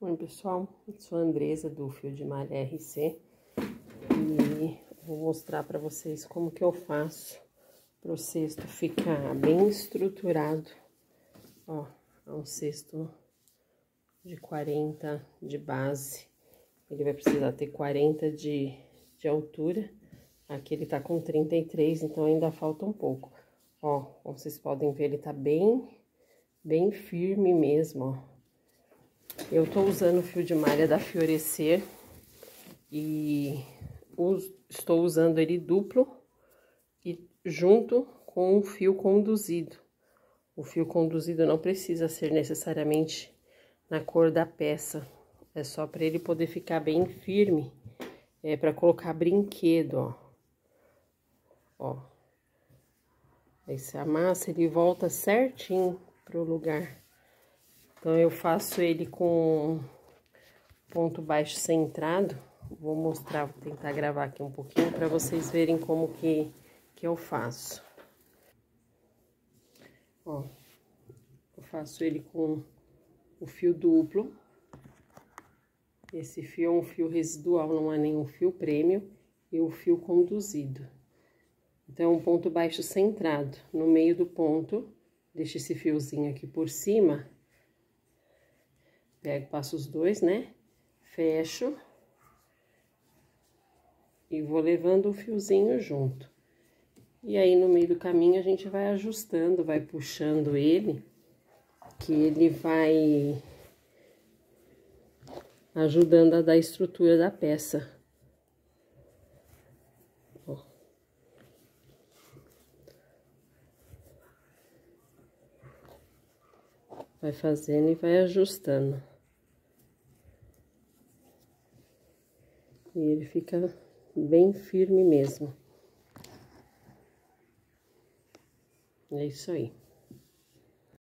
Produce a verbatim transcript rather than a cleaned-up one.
Oi pessoal, eu sou a Andresa do Fio de Malha R C e vou mostrar para vocês como que eu faço para o cesto ficar bem estruturado. Ó, é um cesto de quarenta de base, ele vai precisar ter quarenta de, de altura. Aqui ele tá com trinta e três, então ainda falta um pouco. Ó, como vocês podem ver, ele tá bem, bem firme mesmo, ó. Eu tô usando o fio de malha da Fiorecer e uso, estou usando ele duplo e junto com o fio conduzido. O fio conduzido não precisa ser necessariamente na cor da peça, é só para ele poder ficar bem firme, é para colocar brinquedo, ó. Ó. Aí você amassa, ele volta certinho pro lugar. Então, eu faço ele com ponto baixo centrado. Vou mostrar, vou tentar gravar aqui um pouquinho para vocês verem como que, que eu faço. Ó, eu faço ele com o fio duplo. Esse fio é um fio residual, não é nenhum fio prêmio, e o fio conduzido. Então, um ponto baixo centrado. No meio do ponto, deixo esse fiozinho aqui por cima. Pego, passo os dois, né? Fecho. E vou levando o fiozinho junto. E aí, no meio do caminho, a gente vai ajustando, vai puxando ele, que ele vai ajudando a dar a estrutura da peça. Ó. Vai fazendo e vai ajustando. E ele fica bem firme mesmo. É isso aí.